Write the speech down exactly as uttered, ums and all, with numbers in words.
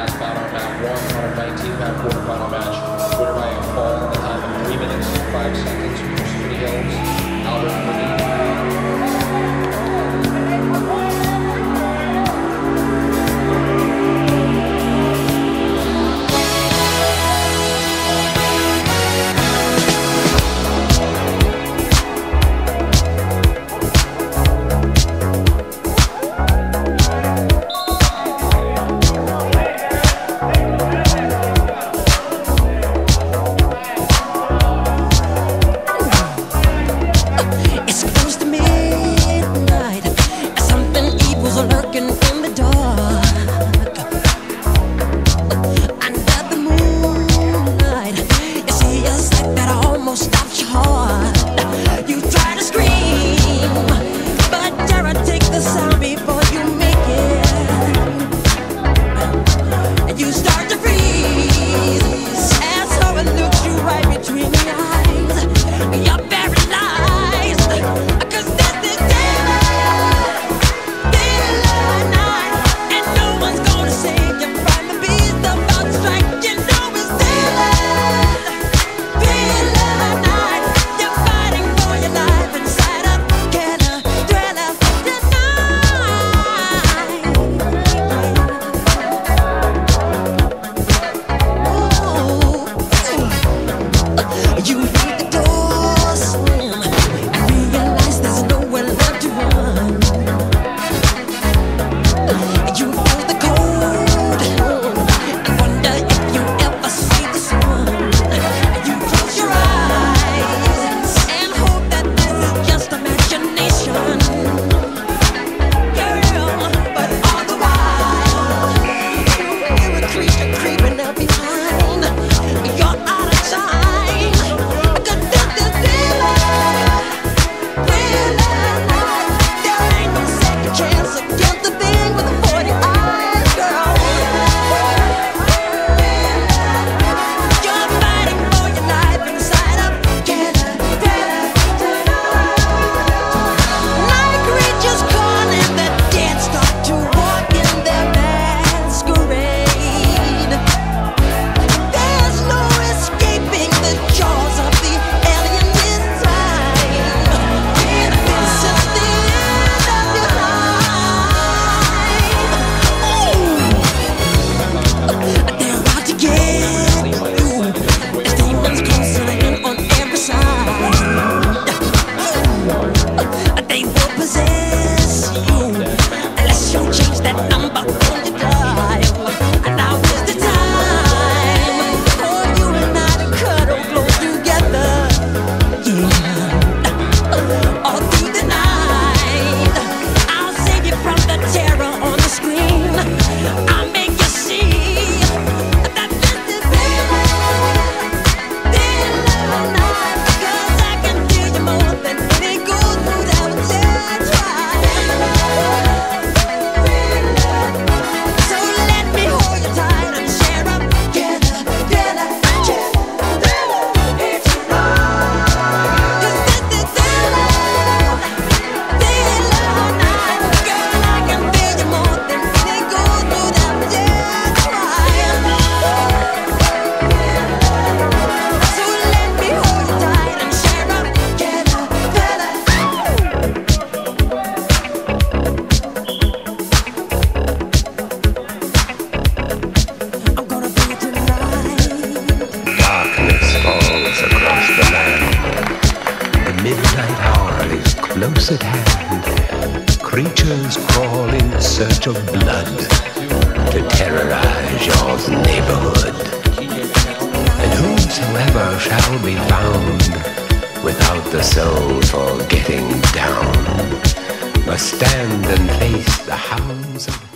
last bout on map one, one hundred nineteen map quarterfinal match. Winner by a fall in the time of three minutes, five seconds. Pursuit Hills, Albert Murray. close at hand, creatures crawl in search of blood to terrorize your neighborhood. And whosoever shall be found without the soul for getting down must stand and face the hounds of